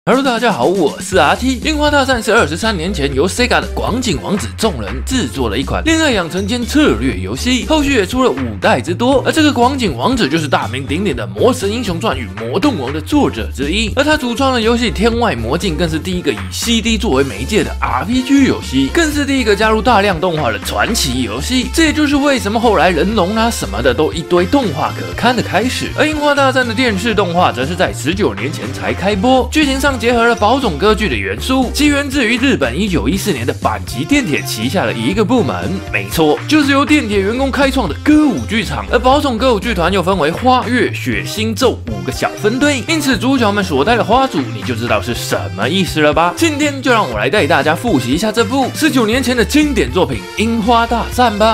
Hello， 大家好，我是阿 T。樱花大战是23年前由 Sega 的广景王子众人制作的一款恋爱养成兼策略游戏，后续也出了5代之多。而这个广景王子就是大名鼎鼎的《魔神英雄传》与《魔动王》的作者之一，而他主创的游戏《天外魔境》更是第一个以 CD 作为媒介的 RPG 游戏，更是第一个加入大量动画的传奇游戏。这也就是为什么后来人龙啊什么的都一堆动画可看的开始。而樱花大战的电视动画则是在19年前才开播，剧情上结合了宝冢歌剧的元素，其源自于日本1914年的阪急电铁旗下的一个部门，没错，就是由电铁员工开创的歌舞剧场。而宝冢歌舞剧团又分为花月、血星咒5个小分队，因此主角们所带的花组你就知道是什么意思了吧？今天就让我来带大家复习一下这部19年前的经典作品《樱花大战》吧。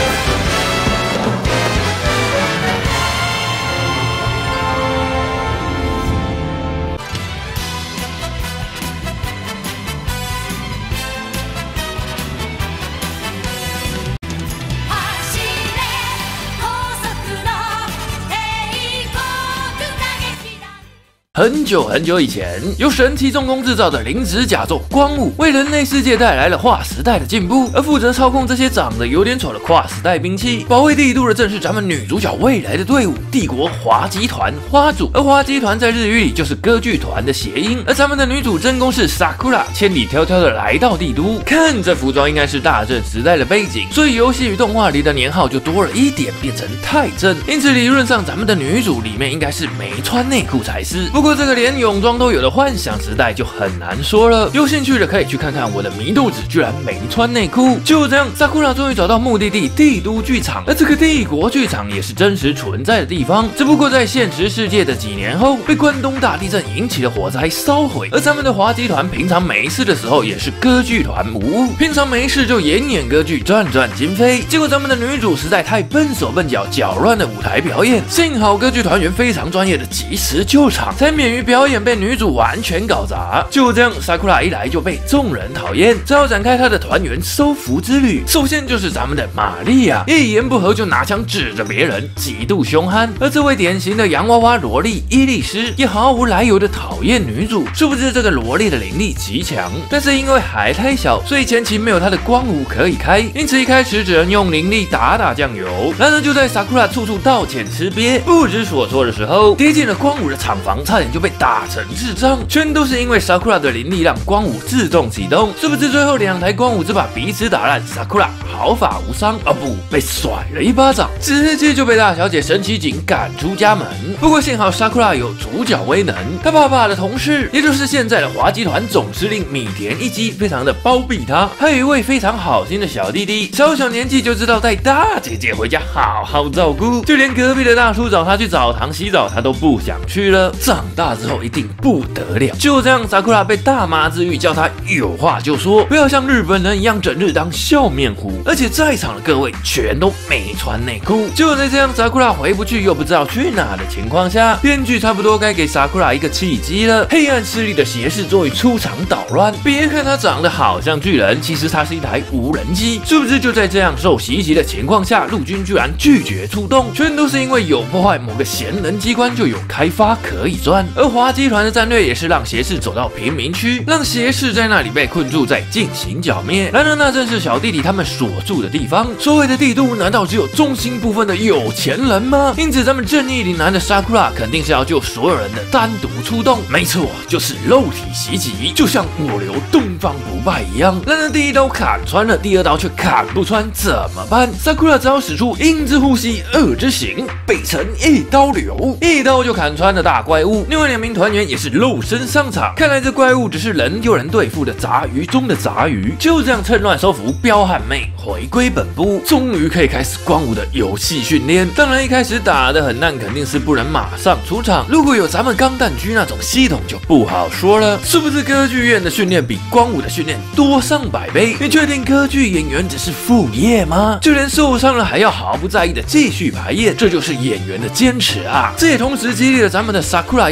很久很久以前，由神奇重工制造的灵子甲胄光武为人类世界带来了划时代的进步，而负责操控这些长得有点丑的跨时代兵器，保卫帝都的正是咱们女主角未来的队伍——帝国华集团花组。而华集团在日语里就是歌剧团的谐音。而咱们的女主真宫是 Sakura， 千里迢迢的来到帝都，看这服装应该是大正时代的背景，所以游戏与动画里的年号就多了一点，变成太正。因此理论上咱们的女主里面应该是没穿内裤才是。不过这个连泳装都有的幻想时代就很难说了，有兴趣的可以去看看我的祢豆子居然没穿内裤。就这样 Sakura 终于找到目的地帝都剧场，而这个帝国剧场也是真实存在的地方，只不过在现实世界的几年后被关东大地震引起的火灾烧毁。而咱们的华集团平常没事的时候也是歌剧团无误，平常没事就演歌剧赚经费，结果咱们的女主实在太笨手笨脚，搅乱了舞台表演，幸好歌剧团员非常专业的及时救场，才免于表演被女主完全搞砸。就这样 Sakura 一来就被众人讨厌，只好展开她的团员收服之旅。首先就是咱们的玛利亚，一言不合就拿枪指着别人，极度凶悍。而这位典型的洋娃娃萝莉伊丽丝也毫无来由的讨厌女主，殊不知这个萝莉的灵力极强，但是因为还太小，所以前期没有她的光舞可以开，因此一开始只能用灵力打酱油。然而就在 Sakura 处处道歉吃瘪不知所措的时候，跌进了光舞的厂房，差点就被打成智障，全都是因为 Sakura 的灵力让光舞自动启动，殊不知最后2台光舞只把彼此打烂， Sakura 毫发无伤，不，被甩了一巴掌，直接就被大小姐神奇景赶出家门。不过幸好 Sakura 有主角威能，他爸爸的同事，也就是现在的华集团总司令米田一基，非常的包庇他，还有一位非常好心的小弟弟，小年纪就知道带大姐姐回家好好照顾，就连隔壁的大叔找他去澡堂洗澡，他都不想去了。长大之后一定不得了。就这样 Sakura 被大妈治愈，叫他有话就说，不要像日本人一样整日当笑面虎。而且在场的各位全都没穿内裤。就在这样 Sakura 回不去又不知道去哪的情况下，编剧差不多该给 Sakura 一个契机了。黑暗势力的邪士终于出场捣乱。别看他长得好像巨人，其实他是一台无人机。是不是就在这样受袭击的情况下，陆军居然拒绝出动，全都是因为有破坏某个贤能机关就有开发可以赚。而华集团的战略也是让邪士走到贫民区，让邪士在那里被困住，再进行剿灭。然而那正是小弟弟他们所住的地方。所谓的帝都，难道只有中心部分的有钱人吗？因此咱们正义凛然的 Sakura 肯定是要救所有人的单独出动。没错，就是肉体袭击，就像我留东方不败一样。然而第一刀砍穿了，第2刀却砍不穿，怎么办？ Sakura 只好使出阴之呼吸2之行，北辰一刀流，一刀就砍穿了大怪物。另外2名团员也是肉身上场，看来这怪物只是人又能对付的杂鱼中的杂鱼。就这样趁乱收服彪悍妹，回归本部，终于可以开始光武的游戏训练。当然一开始打得很烂，肯定是不能马上出场，如果有咱们钢弹狙那种系统就不好说了。是不是歌剧院的训练比光武的训练多上100倍？你确定歌剧演员只是副业吗？就连受伤了还要毫不在意的继续排演，这就是演员的坚持啊！这也同时激励了咱们的 Sakura 要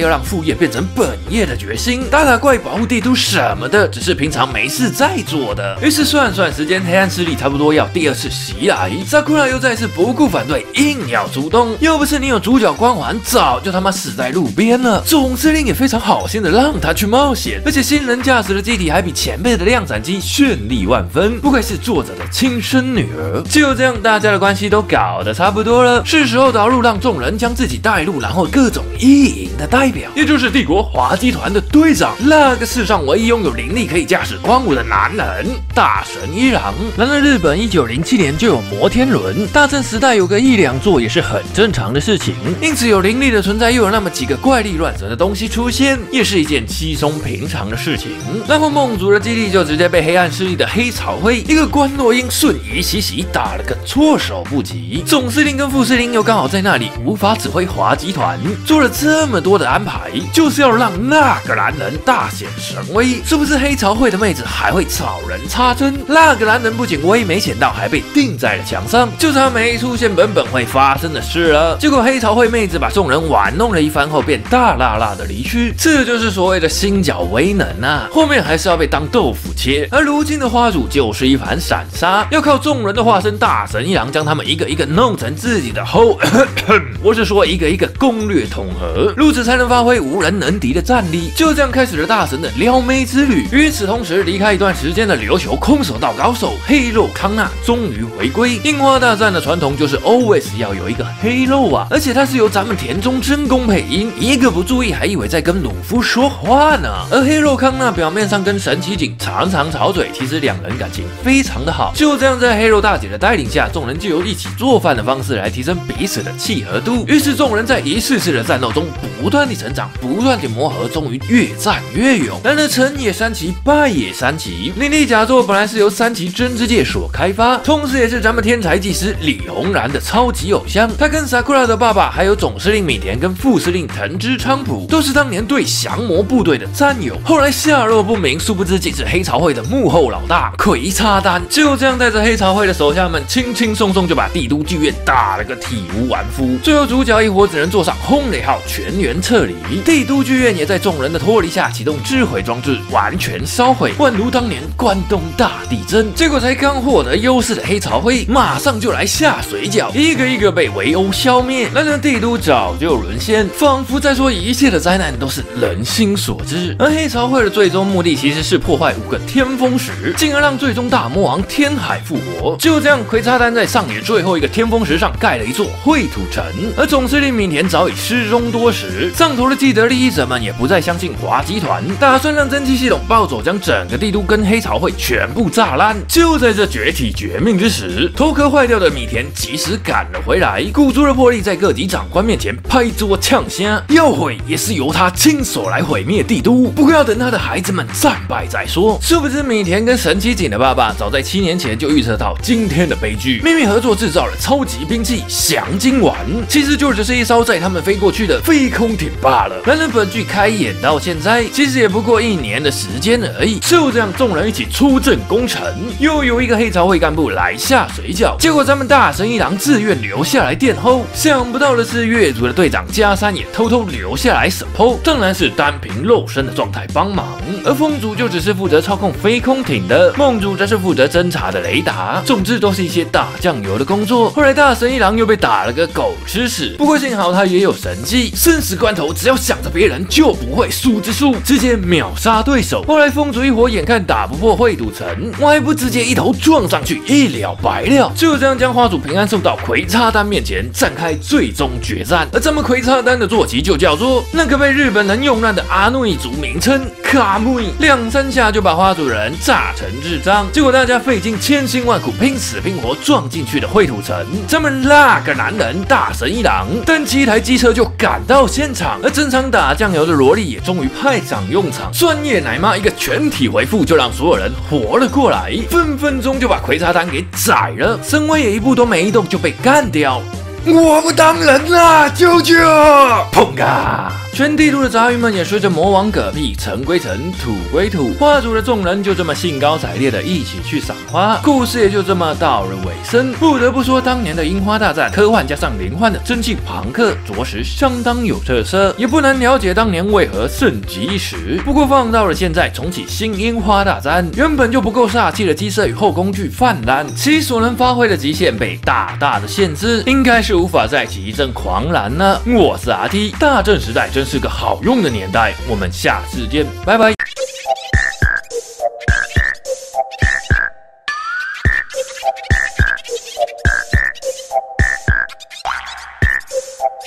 让副业变成本业的决心。打打怪、保护帝都什么的，只是平常没事在做的。于是算时间，黑暗势力差不多要第二次袭来，Sakura 又再次不顾反对，硬要出动。要不是你有主角光环，早就他妈死在路边了。总司令也非常好心的让他去冒险，而且新人驾驶的机体还比前辈的量产机绚丽万分，不愧是作者的亲生女儿。就这样，大家的关系都搞得差不多了，是时候导入让众人将自己带入，然后各种意淫的代表，也就是帝国滑稽团的队长，那个世上唯一拥有灵力可以驾驶光武的男人大神一郎。然而日本1907年就有摩天轮，大正时代有个1、2座也是很正常的事情，因此有灵力的存在，又有那么几个怪力乱神的东西出现，也是一件稀松平常的事情。然后梦族的基地就直接被黑暗势力的黑草会一个关洛英瞬移袭击打了个措手不及，总司令跟副司令又刚好在那里，无法指挥滑稽团，做了这么多的安排，就是要让那个男人大显神威。是不是黑潮会的妹子还会草人插针？那个男人不仅威没显到，还被钉在了墙上，就差没出现本会发生的事了。结果黑潮会妹子把众人玩弄了一番后，便大辣辣的离去。这就是所谓的心绞威能啊！后面还是要被当豆腐切。而如今的花主就是一盘散沙，要靠众人的化身大神一郎将他们一个一个弄成自己的后，我是说一个一个攻略统合，如此才能发挥无人能敌的战力。就这样开始了大神的撩妹之旅。与此同时，离开一段时间的琉球空手道高手黑肉康纳终于回归。樱花大战的传统就是 always 要有一个黑肉啊，而且他是由咱们田中真弓配音，一个不注意还以为在跟鲁夫说话呢。而黑肉康纳表面上跟神奇景常常吵嘴，其实两人感情非常的好。就这样，在黑肉大姐的带领下，众人就由一起做饭的方式来提升彼此的契合度。于是众人在一次次的战斗中不断地成长，不断地磨合，终于越战越勇。然而成也三奇，败也三奇。灵力甲座本来是由三奇真之介所开发，同时也是咱们天才技师李红然的超级偶像。他跟 Sakura 的爸爸，还有总司令米田跟副司令藤之昌普，都是当年对降魔部队的战友。后来下落不明，殊不知竟是黑潮会的幕后老大魁插丹。就这样带着黑潮会的手下们，轻轻松松就把帝都剧院打了个体无完肤。最后主角一伙只能坐上轰雷号全员撤离，帝都剧院也在众人的脱离下启动智慧装置，完全烧毁，宛如当年关东大地震。结果才刚获得优势的黑潮会，马上就来下水饺，一个一个被围殴消灭。然而帝都早就沦陷，仿佛在说一切的灾难都是人心所致。而黑潮会的最终目的其实是破坏5个天风石，进而让最终大魔王天海复活。就这样，魁插丹在上野最后一个天风石上盖了一座秽土城，而总司令米田早已失踪多时，上头的既得利益者们也不再相信滑稽团，打算让蒸汽系统暴走，将整个帝都跟黑潮会全部炸烂。就在这绝体绝命之时，头壳坏掉的米田及时赶了回来，鼓足了魄力，在各级长官面前拍桌呛声，要毁也是由他亲手来毁灭帝都，不过要等他的孩子们战败再说。殊不知米田跟神奇景的爸爸早在7年前就预测到今天的悲剧，秘密合作制造了超级兵器降金丸，其实就只是一艘载他们飞过去的飞空艇罢了。然而本剧开演到现在，其实也不过1年的时间而已。就这样，众人一起出阵攻城，又有一个黑潮会干部来下水饺，结果咱们大神一郎自愿留下来殿后。想不到的是，月族的队长加山也偷偷留下来support，当然是单凭肉身的状态帮忙。而风族就只是负责操控飞空艇的，梦族则是负责侦查的雷达。总之都是一些打酱油的工作。后来大神一郎又被打了个狗吃屎，不过幸好他也有神技，生死关头只要想着别人就不会输之数，直接秒杀对手。后来风族一伙眼看打不破秽土城，我还不直接一头撞上去，一了百了。就这样将花主平安送到魁插丹面前，展开最终决战。而咱们魁插丹的坐骑就叫做那个被日本人用烂的阿努伊族名称卡木伊，2、3下就把花主人炸成智障。结果大家费尽千辛万苦，拼死拼活撞进去的秽土城，咱们那个男人大神一郎登起一台机车就赶到现场，而整场打酱油的萝莉也终于派上用场，专业奶妈一个全体回复就让所有人活了过来，分分钟就把魁插丹给宰了，神威也一步都没动就被干掉。 我不当人啦，救救！砰嘎！全地图的杂鱼们也随着魔王嗝屁，尘归尘，土归土，花族的众人就这么兴高采烈的一起去赏花，故事也就这么到了尾声。不得不说，当年的樱花大战，科幻加上连环的蒸汽朋克，着实相当有特色，也不难了解当年为何盛极一时。不过放到了现在，重启新樱花大战，原本就不够煞气的机设与后工具泛滥，其所能发挥的极限被大大的限制，应该是无法再起一阵狂澜了。我是RT，大正时代真是个好用的年代，我们下次见，拜拜。